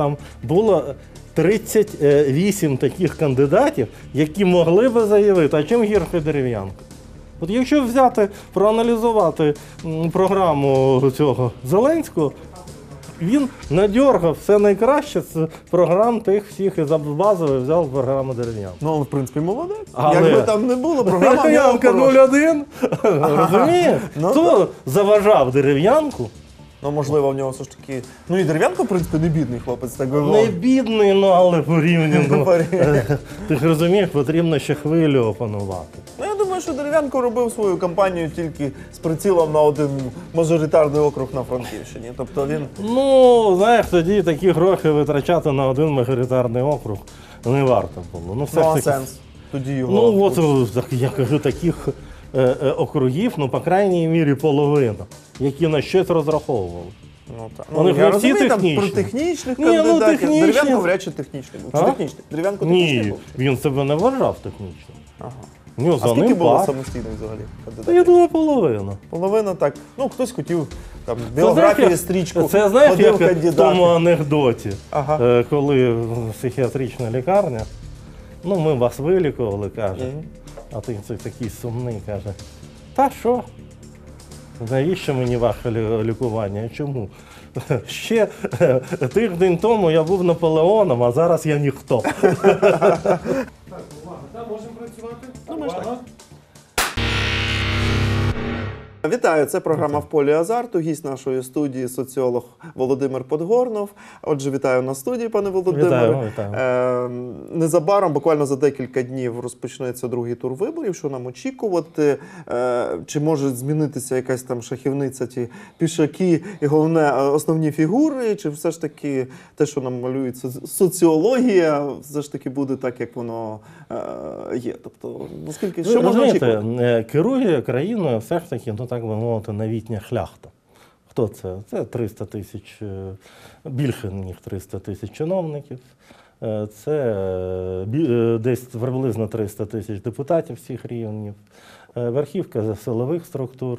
там було 38 таких кандидатів, які могли би заявити, а чим гірше Дерев'янко. От якщо взяти, проаналізувати програму цього Зеленського, він надьоргав все найкраще з програм тих всіх і базовий взяв програму Дерев'янко. Ну, він, в принципі, молодець. Але... Якби там не було, програма Дерев'янко 01, розумієш? Ну, Хто заважав Дерев'янку? Ну, можливо, в нього все ж таки... Ну, і Дерев'янко, в принципі, не бідний хлопець, так би Не мовити. бідний, ну але порівняно. Ти ж розумієш, потрібно ще хвилю опанувати. Ну, я думаю, що Дерев'янко робив свою кампанію тільки з прицілом на один мажоритарний округ на Франківщині. Тобто він... Ну, знаєш, тоді такі гроші витрачати на один мажоритарний округ не варто було. Ну, все Ну, ж а таки... сенс? Тоді його... Ну, от, так, я кажу, таких округів, ну, по крайній мірі, половина, які на щось розраховували. Ну, так. Вони я всі розумію, там технічні. про технічних Ні, ну, кандидатів. технічні. Дерев'янко вряд чи технічний був. Чи А? технічний? Дерев'янко технічний Ні, був? він себе не вважав технічним. Ага. У нього А за скільки ним було пар. самостійних взагалі Та кандидатів? я думаю, половина. Половина так. Ну, хтось хотів там біографії, стрічку. Це знаєш, ходив як в кандидат. тому анекдоті, Ага. коли психіатрична лікарня, ну ми вас вилікували, каже, а ти такий сумний, каже, та що? Навіщо мені ваше лікування? Чому? Ще тиждень тому я був Наполеоном, а зараз я ніхто. Так, увага. Так, можемо працювати? Ну, ми ж так. Увага. Вітаю, це програма «В полі азарту». Гість нашої студії – соціолог Володимир Подгорнов. Отже, вітаю на студії, пане Володимире. Вітаю. Незабаром, буквально за декілька днів, розпочнеться другий тур виборів. Що нам очікувати? Чи може змінитися якась там шахівниця, ті пішаки і, головне, основні фігури? Чи все ж таки те, що нам малюють соціологія, все ж таки буде так, як воно є? Тобто, наскільки, що можна очікувати? Керує країною все ж таки, ну так би мовити, новітня шляхта. Хто це? Це 300 тисяч, більше ніж 300 тисяч чиновників. Це десь приблизно 300 тисяч депутатів всіх рівнів. Верхівка силових структур.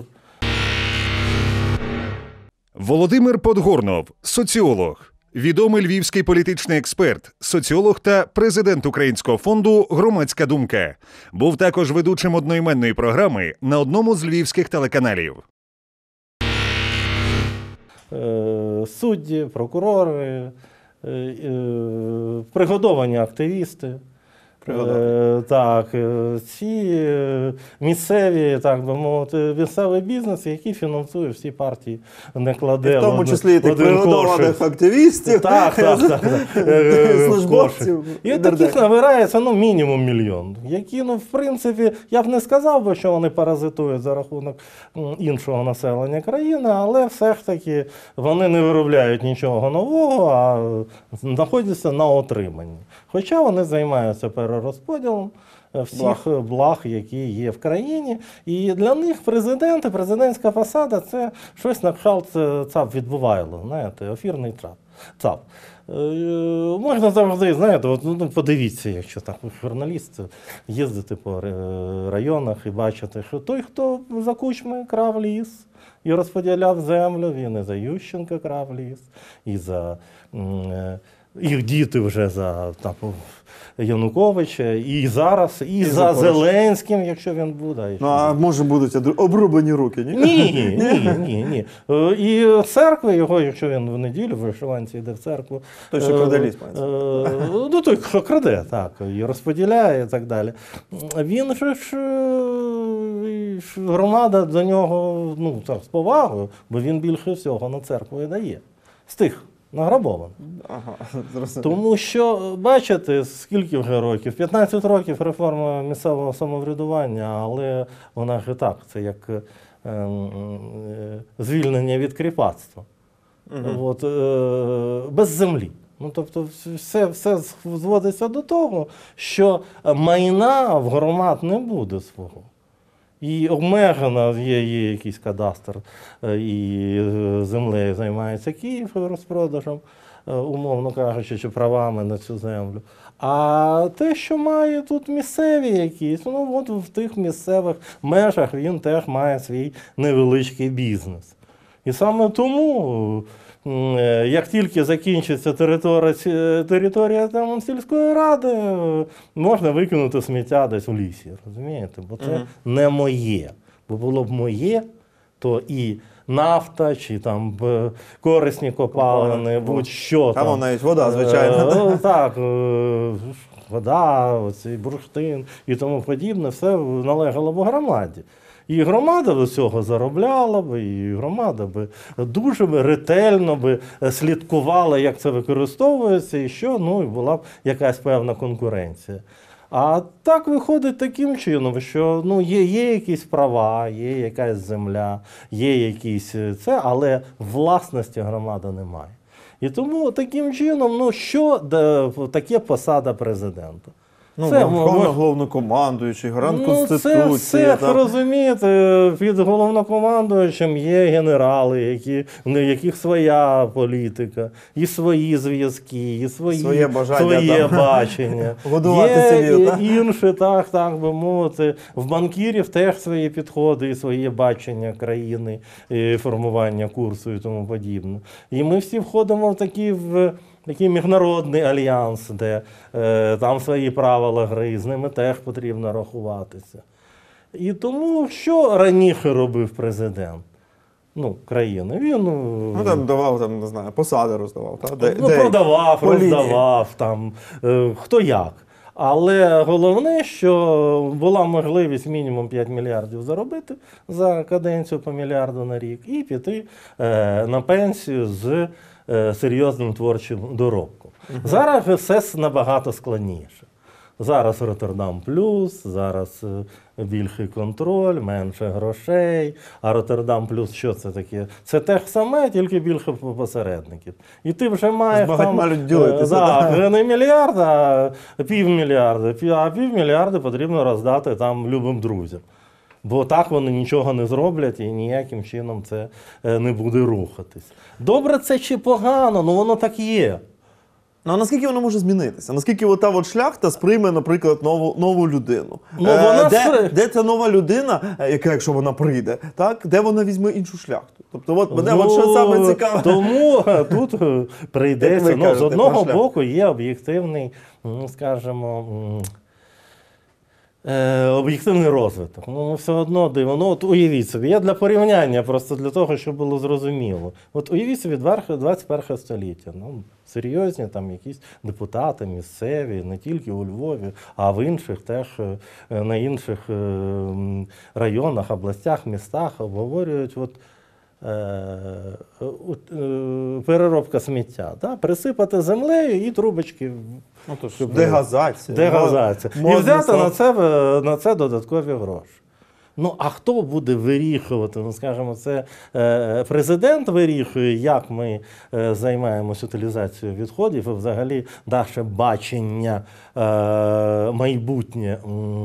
Володимир Подгорнов – соціолог. Відомий львівський політичний експерт, соціолог та президент Українського фонду «Громадська думка». Був також ведучим одноіменної програми на одному з львівських телеканалів. Судді, прокурори, пригодовані активісти. Так, ці місцеві, так би мовити, місцевий бізнес, який фінансує всі партії, не кладе В тому числі і тих пригодованих активістів, службовців. І таких набирається мінімум 1 мільйон, які, в принципі, я б не сказав би, що вони паразитують за рахунок іншого населення країни, але все ж таки вони не виробляють нічого нового, а знаходяться на отриманні. Хоча вони займаються перерозподілом всіх благ, які є в країні. І для них президентська посада – це щось на кшталт ЦАП відбувайло, знаєте, ефірний ЦАП. Можна завжди, знаєте, подивіться, якщо так журналіст, їздити по районах і бачити, що той, хто за Кучми крав ліс і розподіляв землю, він і за Ющенка крав ліс, і за... Їх діти вже за Януковича, і зараз, і за Зеленським, якщо він буде. Ну, а може будуть обрублені руки, ні? Ні. І церкви його, якщо він в неділю в вишиванці йде в церкву. Той, що краде ліс, ну, той, що краде, так, і розподіляє, і так далі. Він же ж, громада до нього, з повагою, бо він більше всього на церкву і дає. З тих награбовано. Тому що, бачите, скільки вже років? 15 років реформа місцевого самоврядування, але вона ж і так, це як звільнення від кріпацтва. Без землі. Тобто все зводиться до того, що майна в громад не буде свого. І обмежено є якийсь кадастр, і землею займається Київ розпродажем, умовно кажучи, чи правами на цю землю. А те, що має тут місцеві якісь, от в тих місцевих межах він теж має свій невеличкий бізнес. І саме тому як тільки закінчиться територія там, сільської ради, можна викинути сміття десь у лісі, розумієте? Бо це не моє. Бо було б моє, то і нафта, чи там корисні копалини, будь-що Там там. навіть вода, звичайно. Так, вода, оцей бурштин і тому подібне, все належало б громаді. І громада до цього заробляла б, і громада би дуже ретельно би слідкувала, як це використовується, і що, ну, і була б якась певна конкуренція. А так виходить таким чином, що ну, є якісь права, є якась земля, є якісь це, але власності громада немає. І тому таким чином, ну, що таке посада президента? Ну, Це головнокомандуючий, гарант Конституції. Це все, розумієте, під головнокомандуючим є генерали, в яких своя політика, і свої зв'язки, і своє бачення. Годувати є собі, так? інші, так би мовити, в банкірів теж свої підходи, і своє бачення країни, і формування курсу і тому подібне. І ми всі входимо в такий міжнародний альянс, де там свої правила гри, з ними теж потрібно рахуватися. І тому, що раніше робив президент? Ну, країни. Він там давав, там, не знаю, посади роздавав. продавав, роздавав, там, хто як. Але головне, що була можливість мінімум 5 мільярдів заробити за каденцію по мільярду на рік і піти на пенсію з серйозним творчим доробком. Зараз все набагато складніше. Зараз Роттердам плюс, зараз більший контроль, менше грошей. А Роттердам плюс що це таке? Це те ж саме, тільки більше посередників. І ти вже маєш там не мільярд, а півмільярда. А півмільярда потрібно роздати там любим друзям. Бо так вони нічого не зроблять і ніяким чином це не буде рухатись. Добре це чи погано, ну воно так є. Ну, а наскільки воно може змінитися? Наскільки ота от шляхта сприйме, наприклад, нову людину? Де ця нова людина, яка, якщо вона прийде, так? Де вона візьме іншу шляхту? Тобто, от мене от що саме цікаве. Тому тут прийдеться, з одного боку є об'єктивний, скажімо, об'єктивний розвиток. Ну, все одно диво. Ну, от уявіть собі, я для порівняння, просто для того, щоб було зрозуміло. От уявіть собі 21 століття. Ну, серйозні там якісь депутати місцеві, не тільки у Львові, а в інших теж, на інших районах, областях, містах обговорюють переробка сміття. Да? Присипати землею і трубочки. Дегазація. І взяти на це додаткові гроші. Ну, а хто буде вирішувати? Ну, скажімо, це президент вирішує, як ми займаємося утилізацією відходів, і взагалі наше бачення майбутнє,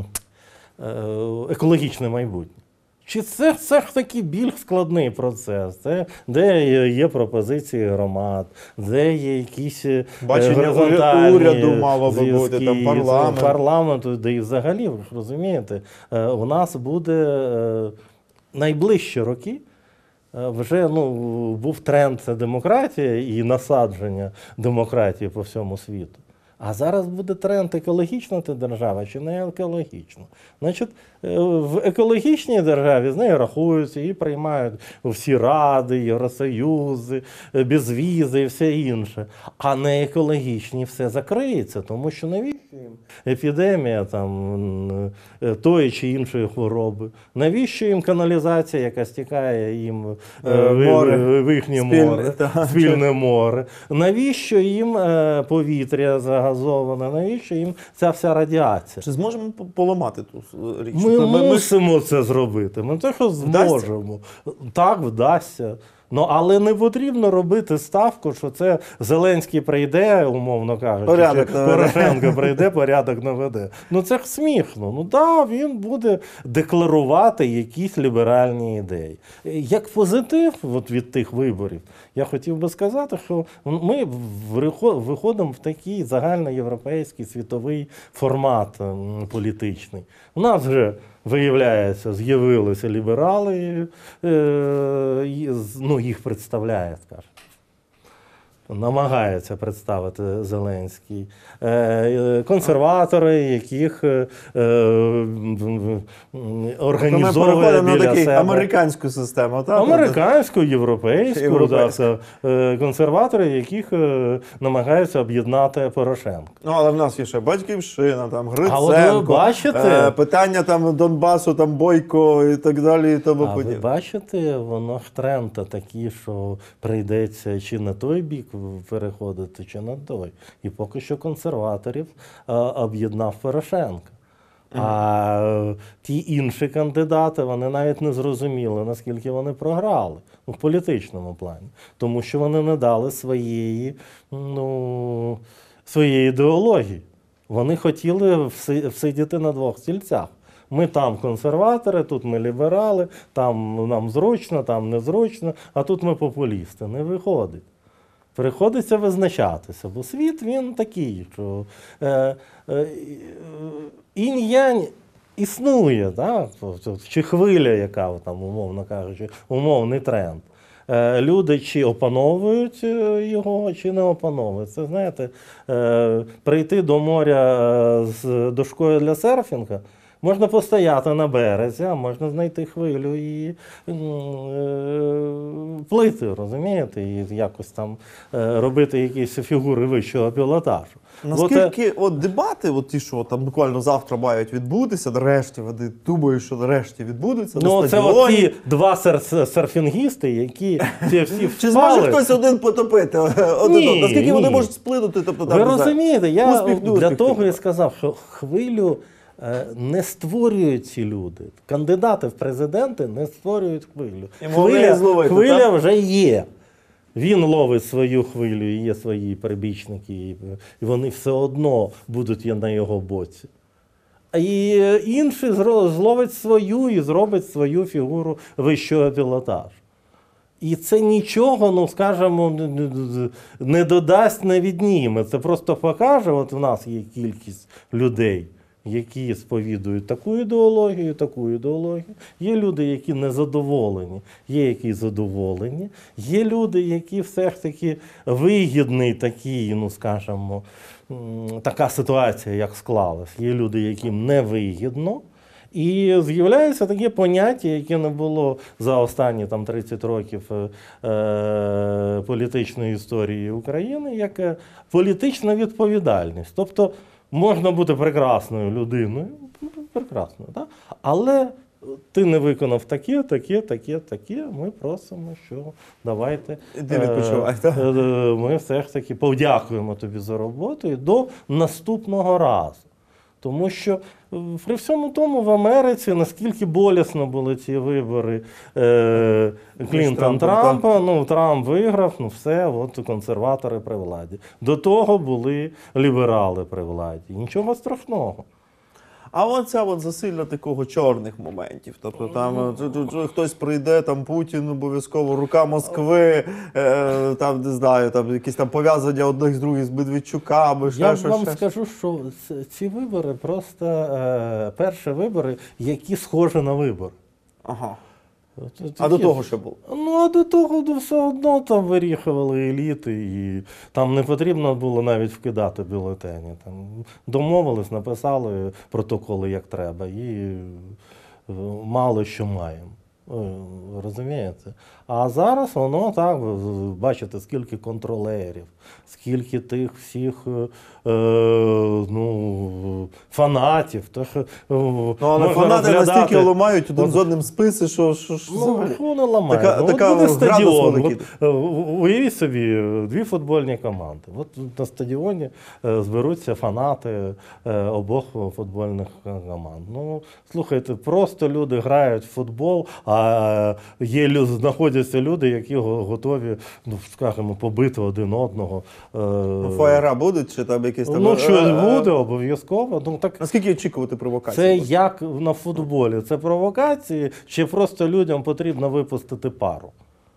екологічне майбутнє. Чи це ж такий більш складний процес, де є пропозиції громад, де є якісь бачення уряду мало би бути, там парламенту, де і взагалі, ви розумієте, у нас буде найближчі роки, вже був тренд демократії і насадження демократії по всьому світу. А зараз буде тренд, екологічна ти держава чи не екологічна. Значить, в екологічній державі з нею рахуються і приймають всі ради, Євросоюзи, безвізи і все інше. А не екологічні все закриється, тому що навіщо їм епідемія там, тої чи іншої хвороби? Навіщо їм каналізація, яка стікає їм в їхнє море, спільне море? Навіщо їм повітря загазоване? Навіщо їм ця вся радіація? Чи зможемо поламати ту річ? Ми мусимо це зробити. Ми те, що зможемо. Так, вдасться. Але не потрібно робити ставку, що це Зеленський прийде, умовно кажучи, чи Порошенко прийде, порядок наведе. Це ж смішно. Він буде декларувати якісь ліберальні ідеї. Як позитив від тих виборів, я хотів би сказати, що ми виходимо в такий загальноєвропейський світовий формат політичний. У нас вже, виявляється, з'явилися ліберали, їх представляє, скажімо. намагається представити Зеленський, консерватори, яких організовує переходимо на біля таку себе. американську систему, так? Американську, європейську, Європейську. консерватори, яких намагаються об'єднати Порошенко. Ну, але в нас є ще Батьківщина, там А от ви Гриценко, бачите? питання там Донбасу, там Бойко і так далі, і тому А ви подібне. бачите, воно ж тренд такий, що прийдеться чи на той бік переходити, чи на той. І поки що консерваторів об'єднав Порошенко. А ті інші кандидати, вони навіть не зрозуміли, наскільки вони програли в політичному плані. Тому що вони не дали своєї ідеології. Вони хотіли всидіти на двох стільцях. Ми там консерватори, тут ми ліберали, там нам зручно, там незручно, а тут ми популісти. Не виходить. Приходиться визначатися, бо світ він такий, що інь-янь існує, так? Чи хвиля, яка там, умовно кажучи, умовний тренд. Люди чи опановують його, чи не опановують. Це, знаєте, прийти до моря з дошкою для серфінгу, можна постояти на березі, а можна знайти хвилю і плити, розумієте, і якось там робити якісь фігури вищого пілотажу. Наскільки от дебати, от ті, що там буквально завтра мають відбутися, нарешті, вони думають, що нарешті відбудуться на Ну, це стадіоні. от ті два серфінгісти, які ці всі Чи зможе впали. хтось один потопити? Один? Ні, Наскільки вони ні. можуть сплинути? Тобто, Ви там, не знаю, розумієте, я успіх, не для успіх, того типу. і сказав, що хвилю не створюють ці люди. Кандидати в президенти не створюють хвилю. І могли її зловити, Хвиля так? вже є. Він ловить свою хвилю, і є свої прибічники, і вони все одно будуть на його боці. І інший зловить свою і зробить свою фігуру вищого пілотажу. І це нічого, ну скажімо, не додасть, не відніме. Це просто покаже, от в нас є кількість людей, які сповідують таку ідеологію. Є люди, які не задоволені, є які задоволені. Є люди, які все ж таки вигідний такий, ну скажімо, така ситуація, як склалась. Є люди, яким не вигідно. І з'являється таке поняття, яке не було за останні там, 30 років політичної історії України, як політична відповідальність. Тобто можна бути прекрасною людиною, прекрасною, так? Але ти не виконав таке, ми просимо, що давайте Іди відпочивай, так? ми все ж таки подякуємо тобі за роботу і до наступного разу. Тому що при всьому тому в Америці, наскільки болісно були ці вибори Клінтон-Трампа, ну Трамп виграв, ну все, от консерватори при владі. До того були ліберали при владі. Нічого страшного. А оця от засилля такого чорних моментів. Тобто там хтось прийде, там Путін обов'язково, рука Москви, там не знаю, там якісь там пов'язання одних з других з Медведчуками, Я ще вам щось. скажу, що ці вибори просто перші вибори, які схожі на вибори. Ага. От А до такі- того що було? Ну, а до того все одно там вирішували еліти, і там не потрібно було навіть вкидати бюлетені. Там домовились, написали протоколи як треба, і мало що маємо. Розумієте? А зараз воно так, бачите, скільки контролерів, скільки тих всіх фанатів. Ну, але фанати настільки ламають один з одним списи, що взагалі. Ну, не ламають. Така- Ну, така от буде градус стадіон. великий. Уявіть собі, дві футбольні команди. От на стадіоні зберуться фанати обох футбольних команд. Ну, слухайте, просто люди грають в футбол, а знаходяться люди, які готові, ну, скажімо, побити один одного. Фаєра будуть, чи там якісь там... Ну, щось буде, обов'язково. Ну, так Наскільки очікувати провокації? це як на футболі? Це провокації, чи просто людям потрібно випустити пару?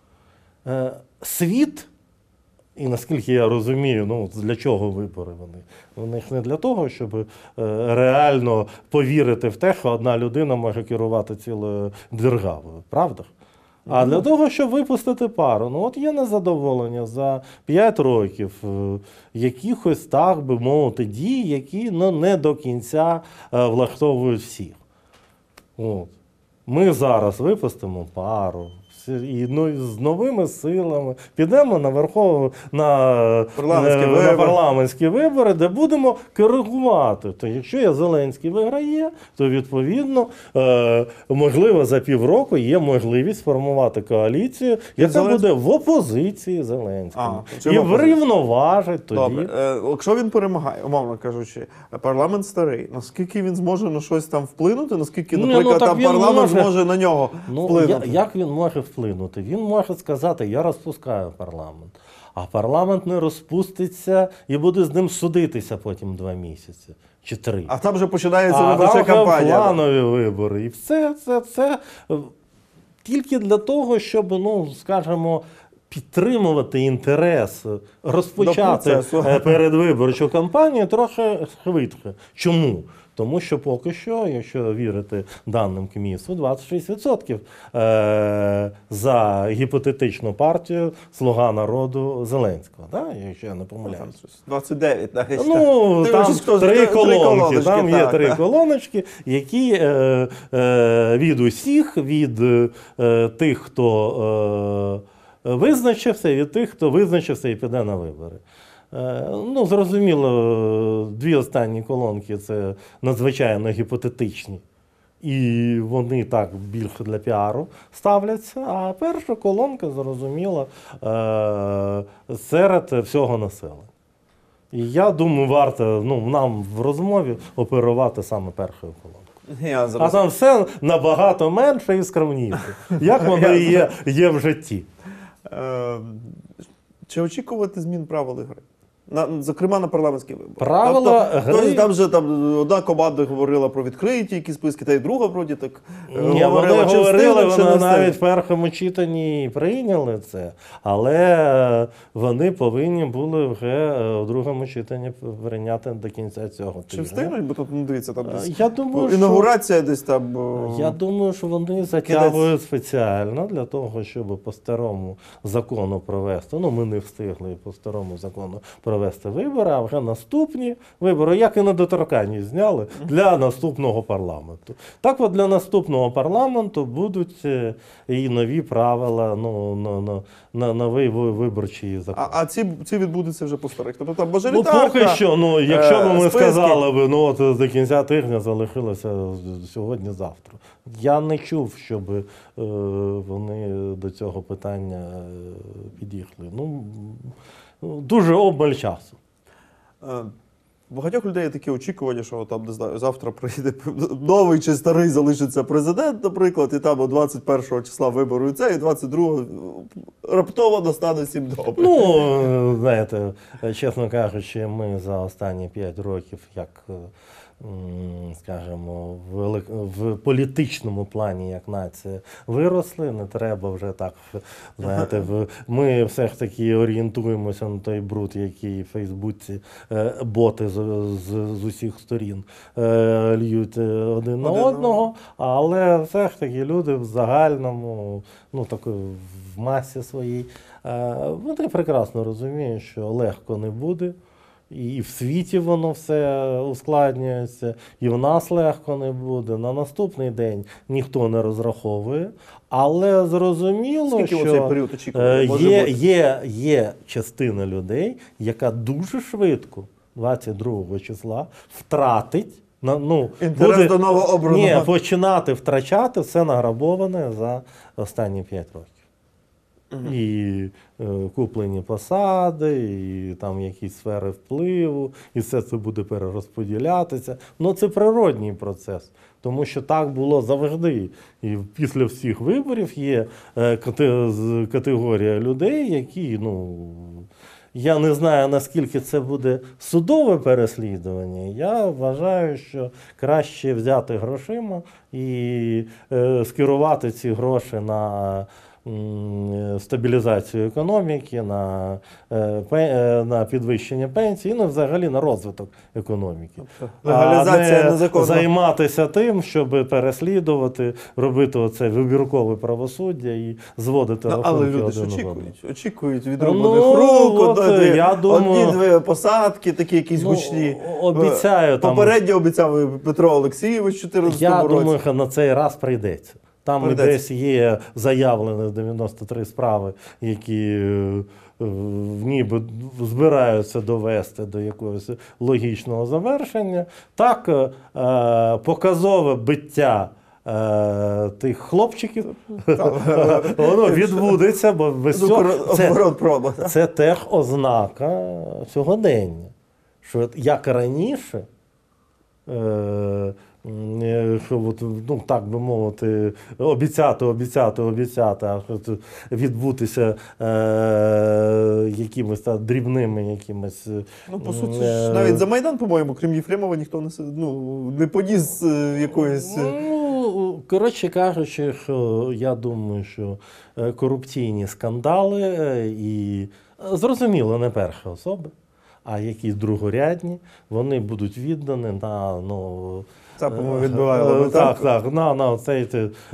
Світ, і наскільки я розумію, ну, для чого вибори вони? Вони ж не для того, щоб реально повірити в те, що одна людина може керувати цілою державою. Правда ж? А для того, щоб випустити пару, ну от є незадоволення за 5 років якихось, так би мовити, дій, які не до кінця влаштовують всіх. От. Ми зараз випустимо пару і з новими силами підемо на парламентські вибори, де будемо коригувати. То якщо Зеленський виграє, то відповідно, можливо, за півроку є можливість сформувати коаліцію, яка буде в опозиції Зеленському. І врівноважить тоді. Добре. Якщо він перемагає, умовно кажучи, парламент старий, наскільки він зможе на щось там вплинути, наскільки, наприклад, там парламент зможе на нього вплинути? Як він може вплинути? Він може сказати, я розпускаю парламент. А парламент не розпуститься і буде з ним судитися потім 2 місяці чи 3. А там вже починається виборча кампанія. Планові вибори. І все це тільки для того, щоб, скажімо, підтримувати інтерес, розпочати передвиборчу кампанію трохи швидко. Чому? Тому що поки що, якщо вірити даним КМІСу, 26% за гіпотетичну партію «Слуга народу» Зеленського, якщо я не помиляюсь. 29, так? Там 3 колонки, там є 3 колоночки, які від усіх, від тих, хто визначився, і від тих, хто визначився і піде на вибори. Зрозуміло, 2 останні колонки – це надзвичайно гіпотетичні. І вони так більше для піару ставляться. А перша колонка, зрозуміло, серед всього населення. І я думаю, варто нам в розмові оперувати саме першою колонкою. А там все набагато менше і скромніше, як воно і є в житті. Чи очікувати змін правил гри? Зокрема, на парламентські вибори. Правила гри... Там одна команда говорила про відкриті які списки, та й друга вроді так говорила. Вони навіть в першому читанні прийняли це, але вони повинні були вже в другому читанні прийняти до кінця цього тижня. Чи встигнуть? Бо тут, дивіться, там десь інаугурація десь там... Я думаю, що вони затягують спеціально для того, щоб по старому закону провести. Ми не встигли по старому закону провести вибори, а вже наступні вибори, як і недоторканність зняли, для наступного парламенту. Так от для наступного парламенту будуть і нові правила, новий виборчий закон. А ці відбудуться вже по старих? Тобто там мажоритарка, поки що, якщо б ми сказали, до кінця тижня залишилося сьогодні-завтра. Я не чув, щоб вони до цього питання підійшли. Дуже обмаль часу. Багатьох людей є такі очікування, що там, не знаю, завтра прийде новий чи старий залишиться президент, наприклад, і там 21 числа виборуть це, і 22-го раптово настане всім добре. Знаєте, чесно кажучи, ми за останні 5 років, як, скажімо, в політичному плані, як нація, виросли. Не треба вже так, знаєте, ми все ж таки орієнтуємося на той бруд, який в Фейсбуці боти з усіх сторін льють один на одного, але все ж таки люди в загальному, в масі своїй, вони прекрасно розуміють, що легко не буде. І в світі воно все ускладнюється, і в нас легко не буде. На наступний день ніхто не розраховує, але зрозуміло, що є частина людей, яка дуже швидко, 22 числа, втратить, інтерес до новообраного. Починати втрачати все награбоване за останні 5 років. І куплені посади, і там якісь сфери впливу, і все це буде перерозподілятися. Це природній процес, тому що так було завжди. І після всіх виборів є категорія людей, які, я не знаю, наскільки це буде судове переслідування. Я вважаю, що краще взяти грошима і скерувати ці гроші на стабілізацію економіки, на підвищення пенсій, ну, взагалі на розвиток економіки. Легалізація а не незаконного. займатися тим, щоб переслідувати, робити оце вибіркове правосуддя і зводити Ну, рахунки але люди один ж з одним. очікують від Ну, робочих рук, от, я думаю- одні-дві посадки, такі якісь Ну, гучні. обіцяю, там- Попередньо обіцяв Петро Олексійович у 2014 Я році. думаю, що на цей раз прийдеться. Там Прийдеться. десь є заявлені 93 справи, які ніби збираються довести до якогось логічного завершення. Так, показове биття тих хлопчиків, воно відбудеться, бо без цього Оборот проба. це техознака сьогодення. Що от як раніше, що от, ну, так би мовити, обіцяти, а от відбутися якимось дрібними якимось. Ну, по суті, ж, навіть за Майдан, по-моєму, крім Єфремова, ніхто не поніс якоїсь... Ну, коротше кажучи, що я думаю, що корупційні скандали і, зрозуміло, не перші особи, а якісь другорядні, вони будуть віддані на, ну, Цапимо відбиває так, на цей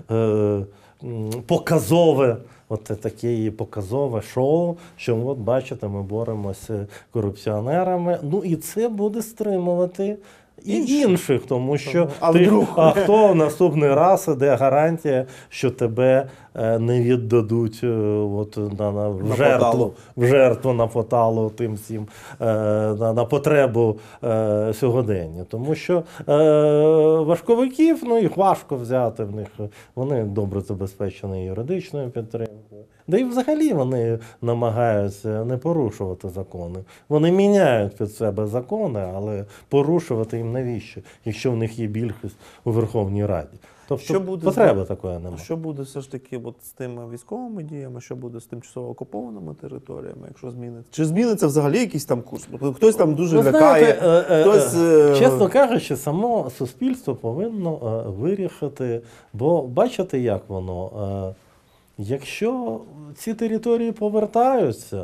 показове, от таке показове шоу, що от бачите, ми боремося з корупціонерами. Ну і це буде стримувати і інших, тому що а хто в наступний раз, де гарантія, що тебе не віддадуть от, в жертву на поталу тим всім, на потребу сьогодення. Тому що важковиків, ну їх важко взяти в них, вони добре забезпечені юридичною підтримкою. Да і взагалі вони намагаються не порушувати закони. Вони міняють під себе закони, але порушувати їм навіщо, якщо в них є більшість у Верховній Раді. Тобто потреби такої немає. Що буде все ж таки от з тими військовими діями, що буде з тимчасово окупованими територіями, якщо зміниться? Чи зміниться взагалі якийсь там курс? Бо хтось там дуже лякає, хтось... Чесно кажучи, само суспільство повинно вирішити, бо бачите, як воно... Якщо ці території повертаються,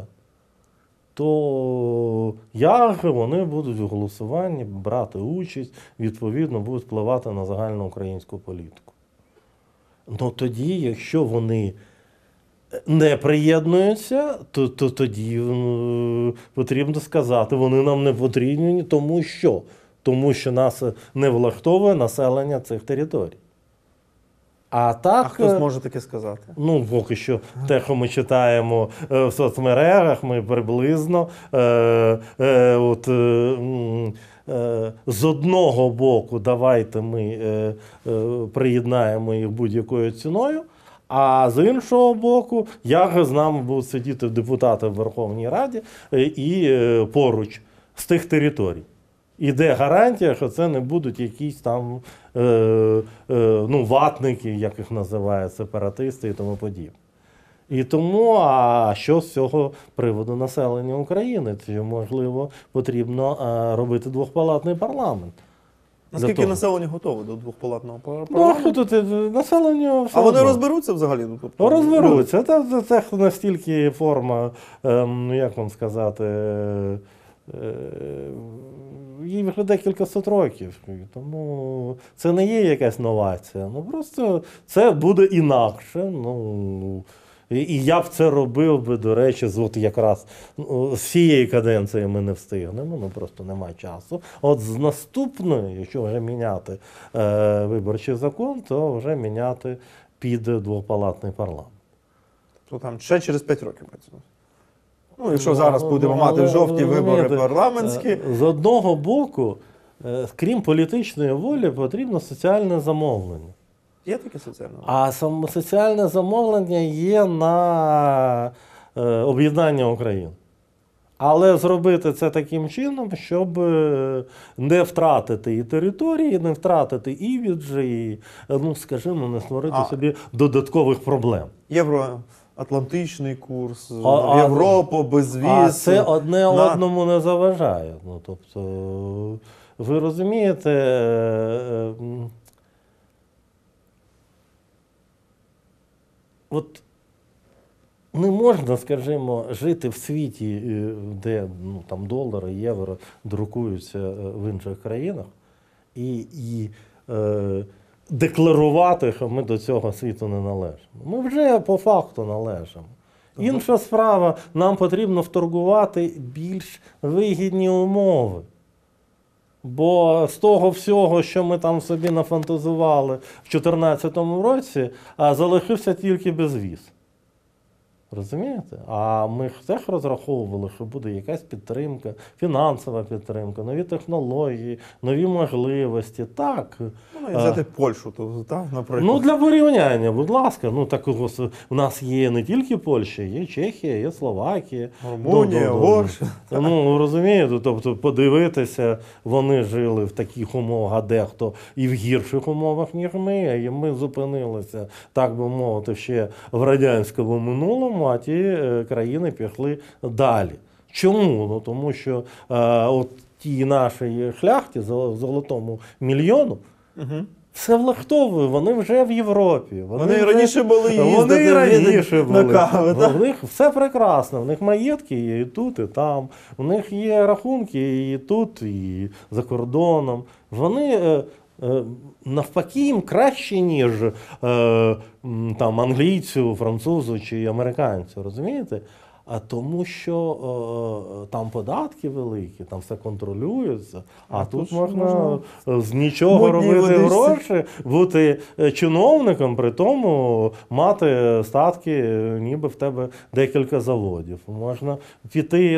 то як вони будуть у голосуванні брати участь, відповідно, будуть впливати на загальноукраїнську політику. Ну тоді, якщо вони не приєднуються, то тоді потрібно сказати, вони нам не потрібні, тому що? Тому що нас не влаштовує населення цих територій. А хтось може таке сказати? Ну, поки що те, що ми читаємо в соцмережах, ми приблизно з одного боку давайте ми приєднаємо їх будь-якою ціною, а з іншого боку, як з нами будуть сидіти депутати в Верховній Раді і поруч з тих територій. Іде гарантія, що це не будуть якісь там ватники, як їх називають, сепаратисти і тому подібне. І тому, а що з цього приводу населення України? Чи, можливо, потрібно робити двохпалатний парламент? Наскільки населення готове до двохпалатного Ну, парламенту? а що тут населення все А вони одно. розберуться взагалі? Ну, тобто, Розберуться. Це настільки форма, як вам сказати, їй вже декілька сот років, тому це не є якась новація. Ну просто це буде інакше. Ну, і я б це робив би, до речі, от якраз з цієї каденції ми не встигнемо, ну просто немає часу. От з наступної, якщо вже міняти виборчий закон, то вже міняти під двопалатний парламент. То там ще через 5 років працює. Ну, якщо зараз будемо мати в жовтні вибори парламентські. З одного боку, крім політичної волі, потрібно соціальне замовлення. Є таке соціальне? А соціальне замовлення є на об'єднання України. Але зробити це таким чином, щоб не втратити і території, не втратити іміджі, і, ну, скажімо, не створити собі додаткових проблем. Євроатлантичний курс, в Європу, безвіз. А це одне одному не заважає. Ну, тобто, ви розумієте, от не можна, скажімо, жити в світі, де там долари, євро друкуються в інших країнах, і декларувати, що ми до цього світу не належимо. Ми вже по факту належимо. Інша справа, нам потрібно вторгувати більш вигідні умови. Бо з того всього, що ми там собі нафантазували в 2014 році, залишився тільки безвіз. Розумієте? А ми ж теж розраховували, що буде якась підтримка, фінансова підтримка, нові технології, нові можливості. Так. Ну, і взяти Польщу, то, так, наприклад. Ну, для порівняння, будь ласка. Ну, такого, у нас є не тільки Польща, є Чехія, є Словакія. Румунія, Угорщина. Ну, розумієте, тобто подивитися, вони жили в таких умовах, а дехто і в гірших умовах, ніж ми, і ми зупинилися, так би мовити, ще в радянському минулому, а ті країни пішли далі. Чому? Ну, тому що от ті наші шляхті, золотому мільйону, все влаштовує, вони вже в Європі. Вони і раніше були їздити. Вони і раніше на були. кави, так? У них все прекрасно, в них маєтки є і тут, і там. У них є рахунки і тут, і за кордоном. Вони навпаки їм краще, ніж там, англійцю, французу чи американцю, розумієте? А тому що там податки великі, там все контролюється, а тут можна з нічого робити гроші, бути чиновником, при тому мати статки, ніби в тебе декілька заводів. Можна піти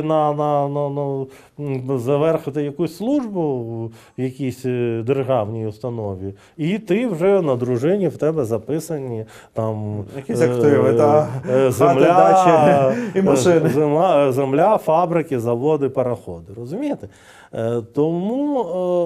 завершити якусь службу в якійсь державній установі, і ти вже на дружині в тебе записані там якісь активи, земля, і машини. Земля, фабрики, заводи, пароходи. Розумієте? Тому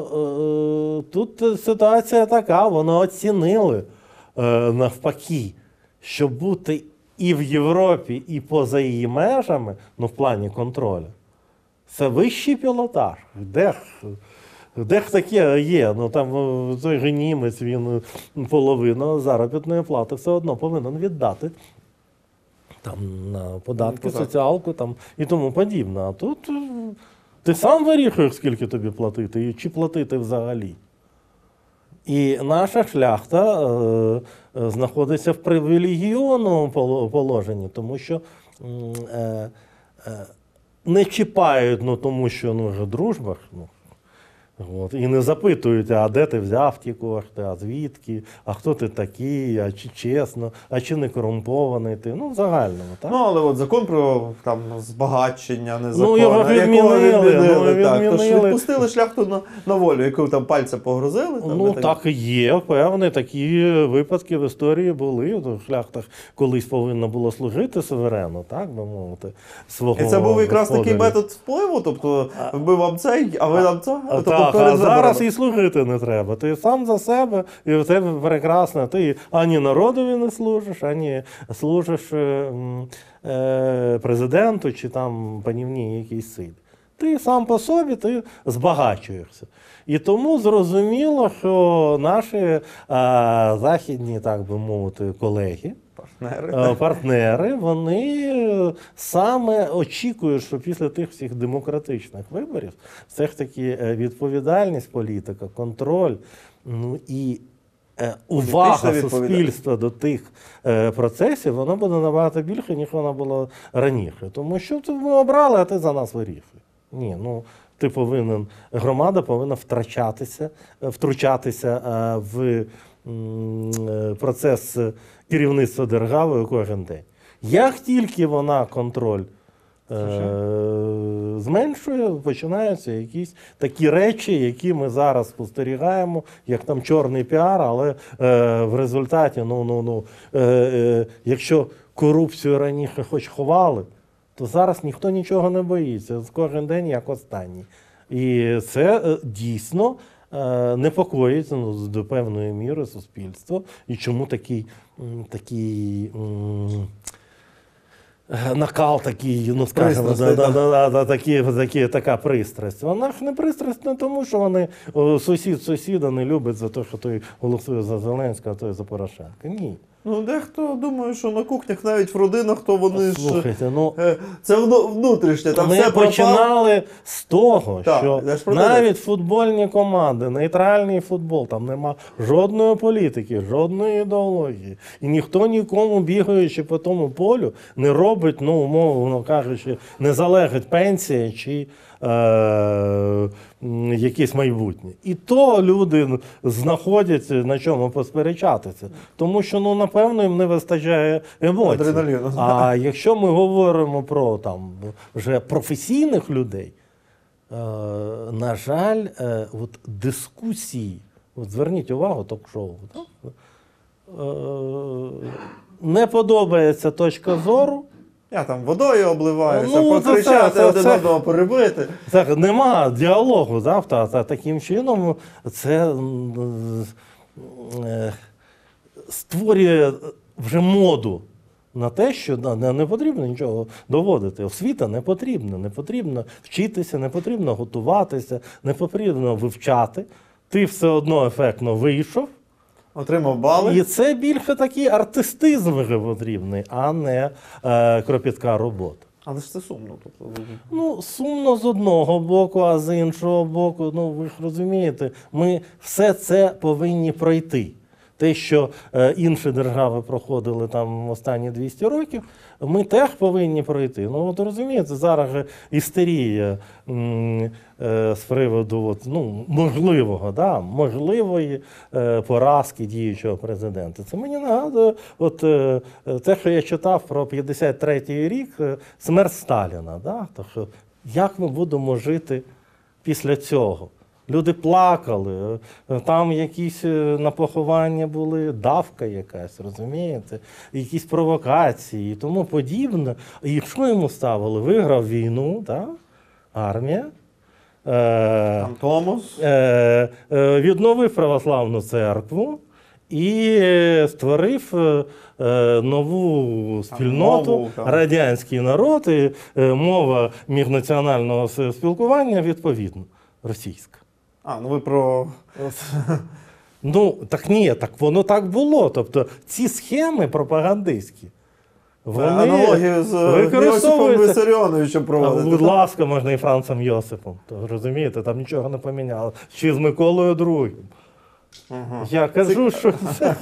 тут ситуація така, вони оцінили навпаки, що бути і в Європі, і поза її межами, ну в плані контролю, це вищий пілотаж. Де ж таке є? Ну там той же німець, він половину заробітної плати все одно повинен віддати. Там на податки, соціалку там, і тому подібне. А тут ти сам вирішуєш, скільки тобі платити, і чи платити взагалі. І наша шляхта знаходиться в привілегійному положенні, тому що не чіпають, ну, тому що в дружбах, от, і не запитують, а де ти взяв ті кошти, а звідки, а хто ти такий, а чи чесно, а чи не корумпований ти, ну в загальному. Так? Ну, але от закон про там, збагачення незаконне, Ну, його відмінили. Так, тож відпустили шляхту на волю, яку там пальця погрозили. Там, ну, так і є, певні такі випадки в історії були. В шляхтах колись повинно було служити суверену, так би мовити, свого. І це був якраз такий господаря. метод впливу, тобто ви вам цей, а ви нам це. Так, а зараз і служити не треба. Ти сам за себе, і в тебе прекрасно. Ти ані народові не служиш, ані служиш президенту чи там панівній якійсь силі. Ти сам по собі, ти збагачуєшся. І тому зрозуміло, що наші західні, так би мовити, колеги, партнери, вони саме очікують, що після тих всіх демократичних виборів все ж таки відповідальність політика, контроль, ну і увага суспільства до тих процесів, вона буде набагато більше, ніж вона була раніше. Тому що ми обрали, а ти за нас вирішуй. Ні, ну ти повинен, громада повинна втручатися в процес керівництва державою кожен день. Як тільки вона контроль зменшує, починаються якісь такі речі, які ми зараз спостерігаємо, як там чорний піар, але в результаті, якщо корупцію раніше хоч ховали, то зараз ніхто нічого не боїться. Кожен день як останній. І це дійсно непокоїть до певної міри суспільство. І чому такий накал, такий, ну скажімо, така пристрасть. Вона ж не пристрасть не тому, що вони сусід сусіда не любить за те, що той голосує за Зеленського, а той за Порошенка. Ні. Ну, дехто думає, що на кухнях, навіть в родинах, то вони Слухайте, ну, це внутрішнє, там ми все пропало. починали з того, Так, що я ж про те. навіть футбольні команди, нейтральний футбол, там нема жодної політики, жодної ідеології. І ніхто нікому, бігаючи по тому полю, не робить, ну, умовно кажучи, не залежить пенсія чи якесь майбутнє. І то люди знаходять на чому посперечатися. Тому що, ну, напевно, їм не вистачає емоцій. Адреналіну. А якщо ми говоримо про там вже професійних людей, на жаль, от дискусії, от зверніть увагу, ток-шоу, так? Не подобається точка зору. Я там водою обливаюся, Ну, покричати це- один це- одного перебити. Так, нема діалогу, завтра. Таким чином це створює вже моду на те, що не потрібно нічого доводити. Освіта не потрібна, не потрібно вчитися, не потрібно готуватися, не потрібно вивчати. Ти все одно ефектно вийшов. Отримав бали. І це більше такий артистизм вже потрібний, а не кропітка робота. Але ж це сумно. Тобто, Ну, сумно з одного боку, а з іншого боку, ну ви ж розумієте, ми все це повинні пройти. Те, що інші держави проходили там останні 200 років, ми теж повинні пройти. Ну, от розумієте, зараз же істерія з приводу от, ну, можливої поразки діючого президента. Це мені нагадує, от те, що я читав про 53-й рік, смерть Сталіна. Да? Так що, як ми будемо жити після цього? Люди плакали, там якісь на поховання були, давка якась, розумієте? Якісь провокації і тому подібне. І що йому ставили? Виграв війну, так? Армія. там Томос. Відновив православну церкву і створив нову спільноту, мову, так. радянський народ, і мова міжнаціонального спілкування відповідно російська. Ну ви про... Ну, так ні, так воно так було. Тобто ці схеми пропагандистські, вони аналогію з Йосипом використовуються. Вісаріоновичем проводити. Будь ласка, можна і Францем Йосипом. То, розумієте, там нічого не поміняло. Чи з Миколою II. Я кажу, що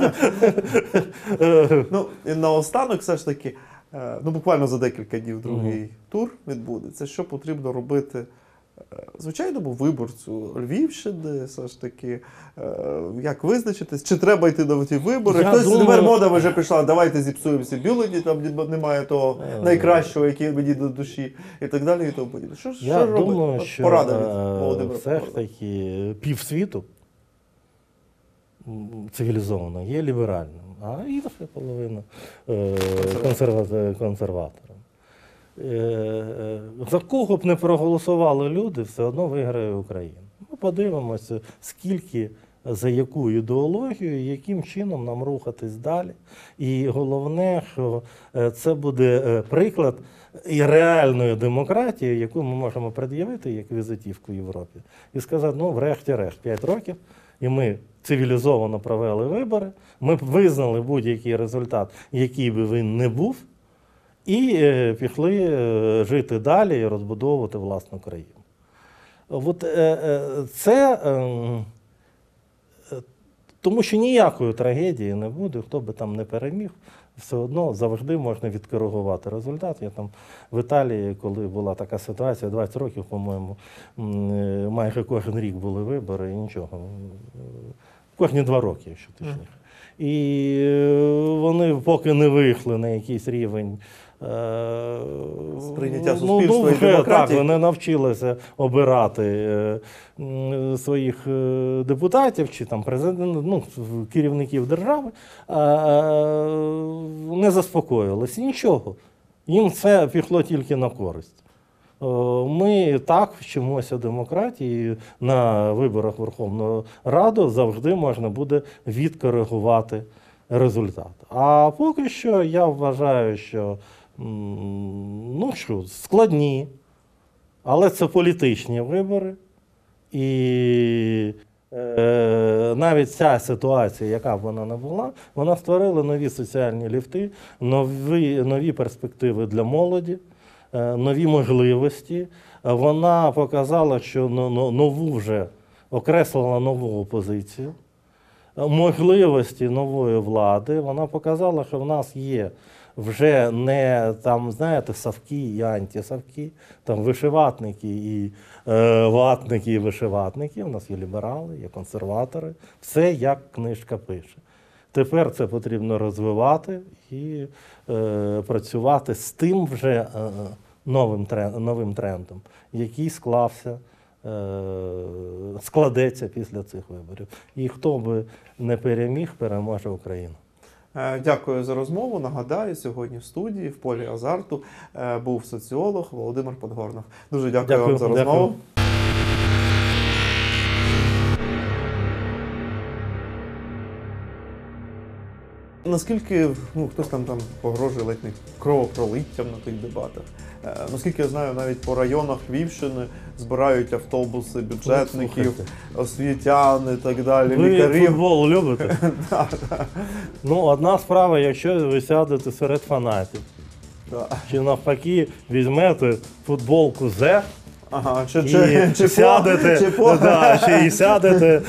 Ну, і наостанок все ж таки, ну буквально за декілька днів другий тур відбудеться. Що потрібно робити звичайному виборцю Львівщини, все ж таки, як визначитись? Чи треба йти на ті вибори? Я Хтось думаю- тепер мода вже пішла, давайте зіпсуємо всі бюлетні, там немає того найкращого, який мені до душі, і так далі, і тому подібне. Що я робити? думаю, От що порада від Володимира. все ж таки півсвіту цивілізовано є ліберальним, а інша половина консерватором. За кого б не проголосували люди, все одно виграє Україна. Ми подивимося, скільки, за яку ідеологію, яким чином нам рухатись далі. І головне, що це буде приклад і реальної демократії, яку ми можемо пред'явити як візитівку Європі. І сказати, ну, врешті-решт, 5 років, і ми цивілізовано провели вибори, ми б визнали будь-який результат, який би він не був, і пішли жити далі і розбудовувати власну країну. От це, тому що ніякої трагедії не буде, хто би там не переміг, все одно завжди можна відкоригувати результат. Я там в Італії, коли була така ситуація, 20 років, по-моєму, майже кожен рік були вибори і нічого. Кожні 2 роки, якщо точніше. І вони поки не вийшли на якийсь рівень Сприйняття суспільства і вже, демократії. Так, вони навчилися обирати своїх депутатів чи там керівників держави, не заспокоїлися. Нічого. Їм це пішло тільки на користь. Ми так вчимося демократії, на виборах Верховної Ради завжди можна буде відкоригувати результат. А поки що я вважаю, що складні, але це політичні вибори. І навіть ця ситуація, яка б вона не була, вона створила нові соціальні ліфти, нові перспективи для молоді, нові можливості. Вона показала, що нову вже окреслила нову опозицію, можливості нової влади. Вона показала, що в нас є вже не там, знаєте, савки і антисавки, там вишиватники і ватники і вишиватники. У нас є ліберали, є консерватори. Все як книжка пише. Тепер це потрібно розвивати і працювати з тим вже новим трендом, який складеться після цих виборів. І хто би не переміг, переможе Україна. Дякую за розмову. Нагадаю, сьогодні в студії в полі азарту був соціолог Володимир Подгорнов. Дуже дякую вам за розмову. Дякую. Наскільки хтось там погрожує ледь не кровопролиттям на тих дебатах? Наскільки я знаю, навіть по районах Львівщини збирають автобуси бюджетників, освітян і так далі, Ви лікарів. футбол любите? Ну, одна справа, якщо ви сядете серед фанатів, чи навпаки візьмете футболку «Зе», Ага, і сядете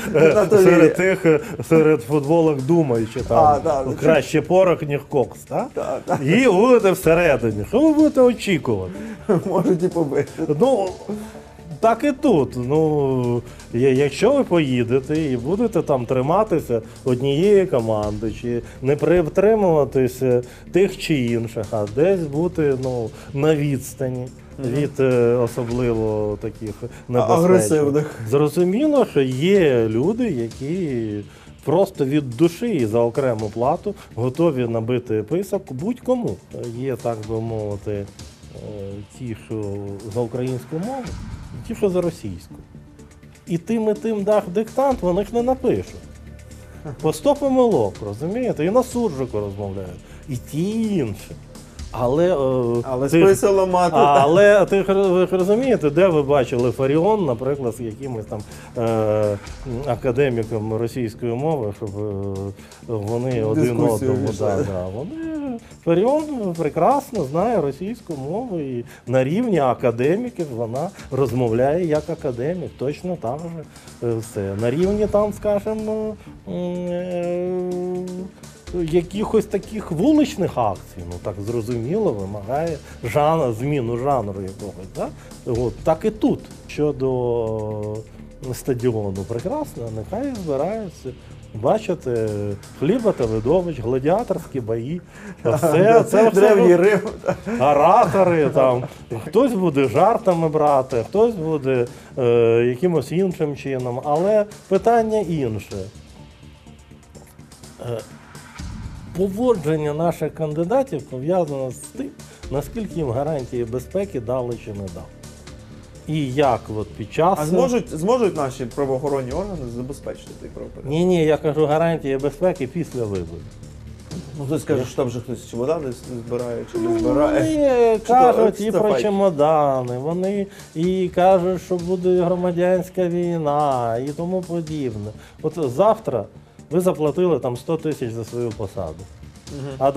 серед футболок думаючи там, краще порох, ніж кокс, так? І будете всередині. Що ви будете очікувати? Можуть і побити. Ну, так і тут. Ну, якщо ви поїдете і будете там триматися однієї команди, чи не притримуватися тих чи інших, а десь бути на відстані від особливо таких агресивних. Зрозуміло, що є люди, які просто від душі і за окрему плату готові набити писок будь-кому. Є, так би мовити, ті, що за українську мову, і ті, що за російську. І тим дах диктант, вони ж не напишуть. По 100 помилок, розумієте? І на суржику розмовляють. І ті, і інші. Але списи ламати. Але ви ж розумієте, де ви бачили Фаріон, наприклад, з якимось там академіком російської мови, щоб вони один одному. Фаріон прекрасно знає російську мову і на рівні академіків вона розмовляє як академік, точно там же все. На рівні там, скажімо, якихось таких вуличних акцій, так зрозуміло, вимагає зміну жанру якогось. Да? Так і тут. Щодо стадіону прекрасно, нехай збираються. Бачите, Хліба та видовищ, гладіаторські бої, це древній Рим. Оратори, там, хтось буде жартами брати, хтось буде якимось іншим чином, але питання інше. Поводження наших кандидатів пов'язано з тим, наскільки їм гарантії безпеки дали чи не дали. І як під час... А зможуть наші правоохоронні органи забезпечити цей правопорядок? Ні, я кажу гарантії безпеки після виборів. Ти скажеш, що там же хтось чемодани збирає чи не збирає? Вони кажуть і про чемодани, вони і кажуть, що буде громадянська війна і тому подібне. От завтра ви заплатили там 100 тисяч за свою посаду. А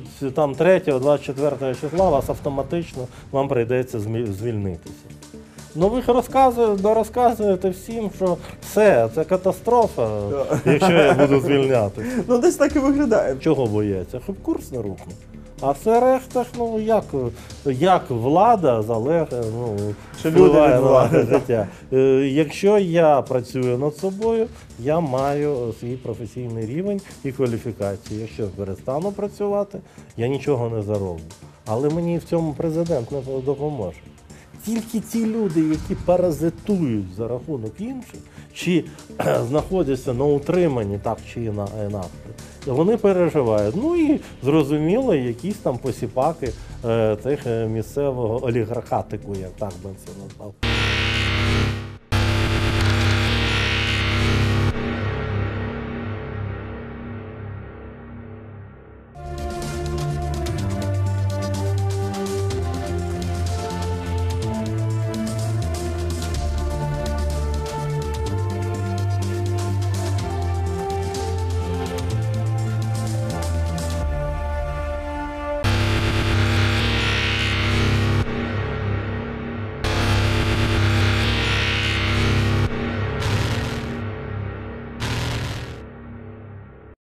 23-24 числа вас автоматично вам прийдеться звільнитися. Ви ж розказуєте всім, що все, це катастрофа, якщо я буду звільнятися. Десь так і виглядає. Чого бояться? Щоб курс не рухнув. А все решта, як влада впливає на наше життя. Якщо я працюю над собою, я маю свій професійний рівень і кваліфікацію. Якщо перестану працювати, я нічого не зароблю. Але мені в цьому президент не допоможе. Тільки ті люди, які паразитують за рахунок інших, чи знаходяться на утриманні так чи інакше, вони переживають. І зрозуміло, якісь там посіпаки тих місцевого олігархатику, як так би це назвав.